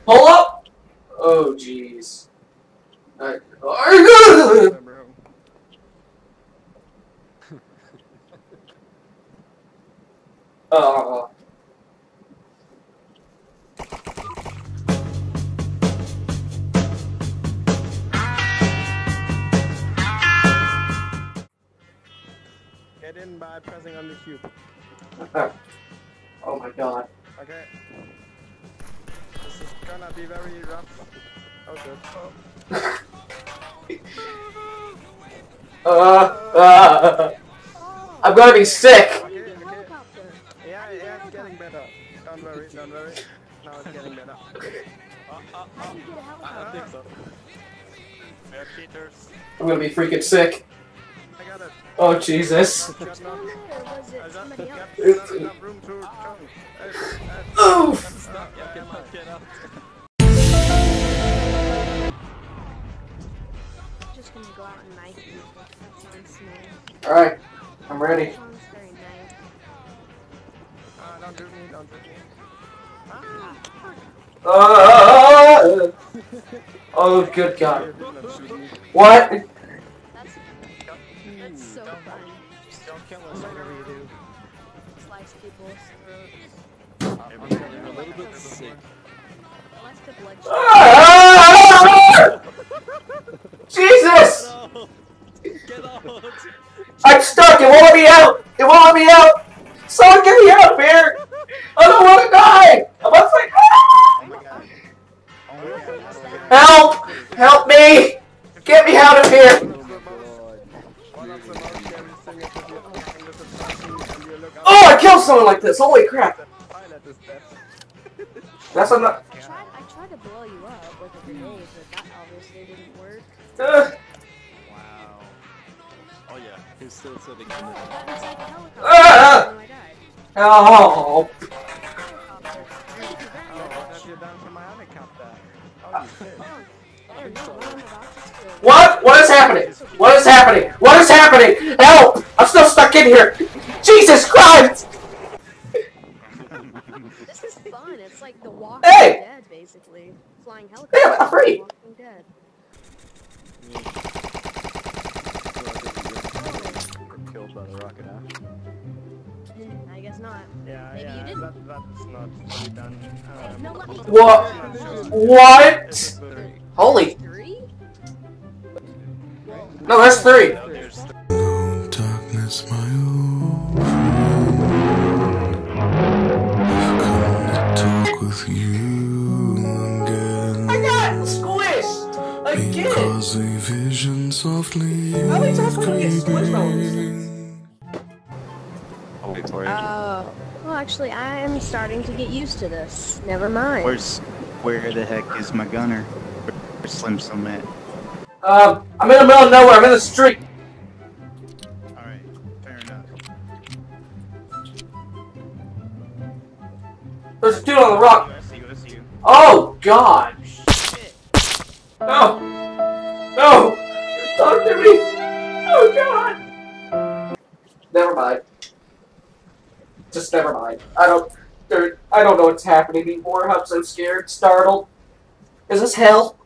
Pull up! Oh, jeez. Oh. Get in by pressing on the cube. Oh my god. Okay. This is gonna be very rough. Oh good. I'm gonna be sick! Okay, okay. Yeah, it's getting better. Don't worry, don't worry. Now it's getting better. I think so. We are cheaters. I'm gonna be freaking sick. I got it. Oh, Jesus. Not enough room to jump. Oof! Get up. Just gonna go out and knife you. Alright, I'm ready. Sounds very nice. Don't do me, don't do me. Oh, good God. What? That's so fun. Just don't kill us, whatever you do. Slice people. I'm a little bit sick. Slice the blood. Jesus! Get out! I'm stuck! It won't let me out! It won't let me out! Someone get me out of here! I don't want to die! I'm about to say, Oh my god. Oh my god. help! Help me! Get me out of here! One of the most scary things is if you're flying with a person and you look out. Oh, I killed someone like this! Holy crap! The pilot is dead. That's enough. I tried to blow you up with a grenade, but that obviously didn't work. Wow. Oh yeah, he's still sitting in there. It's like a helicopter. Ah! And I died. Oh. Helicopter. Oh, what have you done to my helicopter? Oh, you shit. Oh, no, I'm about to spill. What? What is happening? What is happening? What is happening? Help! I'm still stuck in here! Jesus Christ! This is fun. It's like the Walking Hey! Dead, basically. Flying helicopter. Damn it, I'm free! Walking Dead. Killed by the rocket, huh? I guess not. Yeah, Maybe yeah, you didn't. that's not fully done. No, let me. What? What? Holy. 3? No, that's 3. Darkness, my old friend. I've come to talk with you again. I got squished! Again! Because a vision softly How many times can I get squished on these creeping. things? Oh, Victoria. Well, actually, I am starting to get used to this. Never mind. Where the heck is my gunner? Where's Slim Slim at? I'm in the middle of nowhere. I'm in the street. Alright, fair enough. There's a dude on the rock. I see you. Oh, God. No. No. Talk to me. Oh, God. Never mind. Just never mind. I don't know what's happening anymore. I'm so scared, startled. Is this hell?